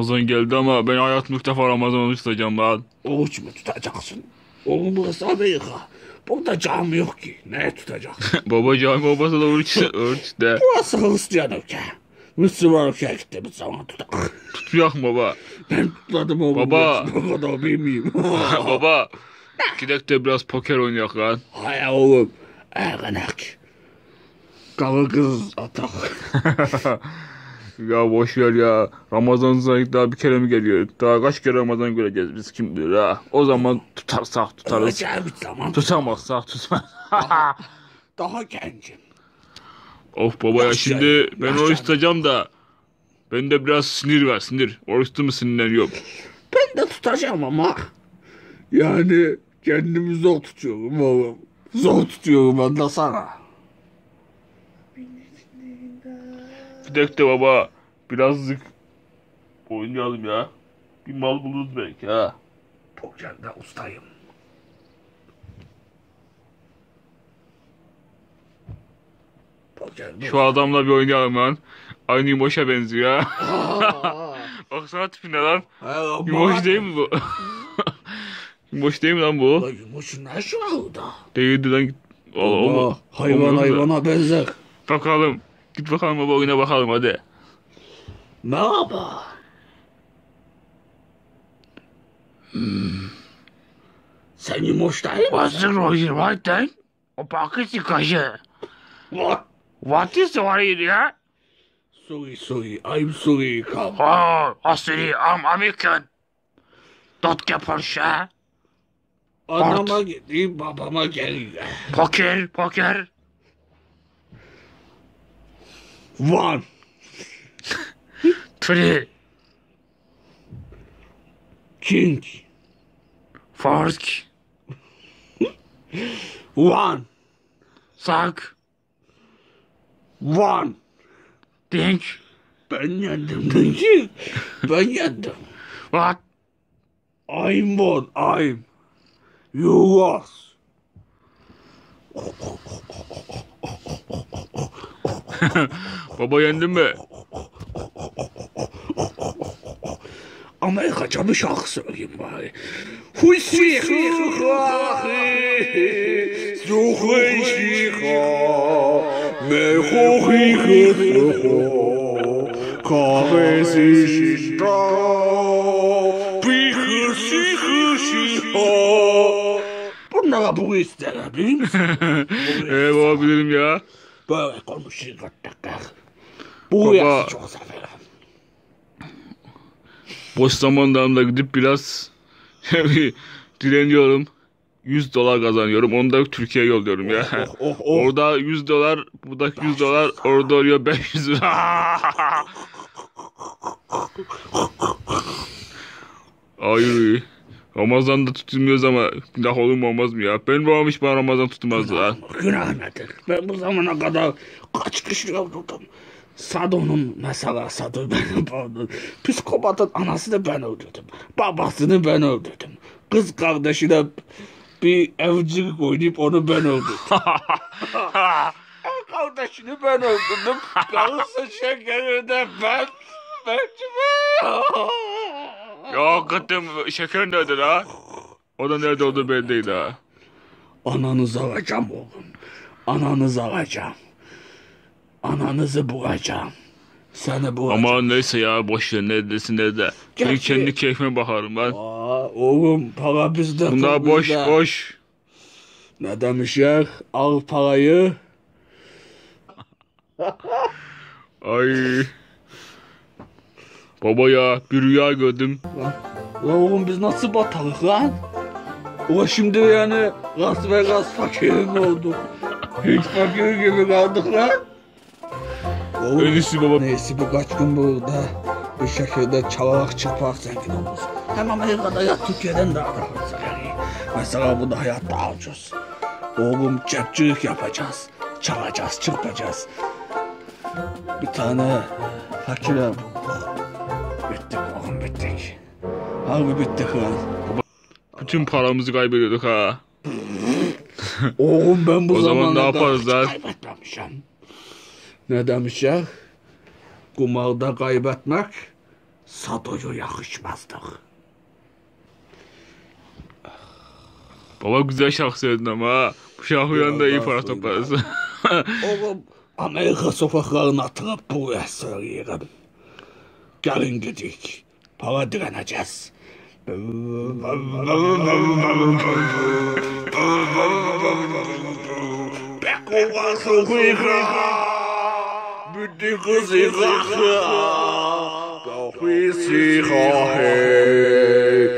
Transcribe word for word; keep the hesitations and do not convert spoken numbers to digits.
Ramazan geldi ama ben hayatımda ilk defa Ramazan oruç tutacağım lan. Oruç mu tutacaksın? Oğlum burası Amerika. Burada cami yok ki. Ne tutacaksın? Baba cami olmasa da oruç, oruç de. Burası Hristiyan ülke. Müslüman ülkeye gittiğimiz zaman tutar. Tutacak mı baba? Ben tutmadım oğlum. Baba. O kadar bilmeyeyim. Baba. Gidek de biraz poker oynayak lan. Hayır oğlum. Ergenek. Karı kız atak. Ya boş ver ya. Ramazan sayık daha bir kere mi geliyor? Daha kaç kere Ramazan göreceğiz biz kim bilir ha. O zaman tutarsak tutarız. Öleceğim bir zaman. Tutamazsak tutmaz. Daha, daha gencim. Of baba ya, Yaşa- şimdi ben yaşa- oruç tutacağım da. Bende biraz sinir var, sinir. Oruçta mı sinirleniyorum? Ben de tutacağım ama. Yani kendimi zor tutuyorum oğlum. Zor tutuyorum ben de sana. Bir dakika baba. Birazcık oynayalım ya. Bir mal buluruz belki ha. Pokerde ustayım. Pokerde Şu adamla bir oynayalım lan. Aynı Yumoş'a benziyor ha. Baksana tipine lan. Yumoş değil mi bu? Yumoş değil mi lan bu? Yumuşun ne şu orada? Değildi lan. O, o, Allah, hayvan hayvana benzer. Bakalım. Git bakalım baba, oyuna bakalım hadi. Merhaba. Hmm. Sen yumuş değil mi? What's wrong right then? O paketi kaşı. What? What is wrong ya? Sorry sorry. I'm sorry. Come. Oh, Asiri, I'm American. Don't get Porsche. Anama gideyim babama geleyim. Poker, poker. One. Three. King. Fork. One. Suck. One. Dink. Ben yendim Dinki. Ben yendim. What? I'm one. I'm. You lost. Baba yendin mi? Amerikaca bir şarkı söyleyeyim bari. Hussi hıhâhi Zuhı şiha Mehuhi hıhâ Kahvesi şişta Bihısi hışiha. Bunlara bu ister biliyor musun? Eee baba bilirim ya. Böyle konuşuyor gırtlaklar. Bu yası çok severim. Boş zamanlarımda gidip biraz dileniyorum. yüz dolar kazanıyorum. Onu da Türkiye'ye yolluyorum ya. Oh, oh, oh. Orada yüz dolar, burada yüz dolar, orada oluyor beş yüz lira. Ay, Ramazan'da tutulmuyoruz ama günah olur mu olmaz mı ya? Ben babam hiç bana Ramazan tutmazdı ha. Günah nedir? Ben bu zamana kadar kaç kişi öldürdüm. Sado'nun mesela Sado ben öldürdüm. Psikopatın anasını ben öldürdüm. Babasını ben öldürdüm. Kız kardeşine bir evcilik oynayıp onu ben öldürdüm. Ev kardeşini ben öldürdüm. Karısı şekeri de ben. Ben Ya hakikaten şeker nerede la? O da nerede olduğu belli değil ha. Ananızı alacağım oğlum. Ananızı alacağım. Ananızı bulacağım. Seni bulacağım. Ama neyse ya, boş ver, neredesin nerede. Ben Gerçi- kendi keyfime bakarım ben. Aa, oğlum para bizde. Bunlar pul boş bizde. boş. Ne demişler? Al parayı. Ay. Baba ya, bir rüya gördüm. Lan, lan oğlum biz nasıl batarık lan? Ulan şimdi yani Las Vegas fakiri mi olduk? Hiç fakir gibi kaldık lan. Oğlum, En iyisi baba. neyse birkaç gün burada bir şekilde çalarak çırparak zengin oluruz. Hem Amerika'da ya Türkiye'den daha rahat yani. Mesela burada hayat daha ucuz. Oğlum cepçilik yapacağız. Çalacağız, çırpacağız. Bir tane fakire bittik oğlum bittik. Harbi bittik lan. Bütün paramızı kaybediyorduk ha. Oğlum ben bu O zaman zamana ne kadar yaparız hiç lan? kaybetmemişim. Ne demişler? Kumarda kaybetmek Sado'ya yakışmazdık. Baba güzel şarkı söyledin ama ha. Bu şarkıdan da iyi para toplarız. Oğlum Amerika sokaklarına atılıp buraya söyleyelim. Gelin gidik. Para direneceğiz. Bekuvası kıyıkı. Büdü kızı kıyıkı. Kahvesi kahve.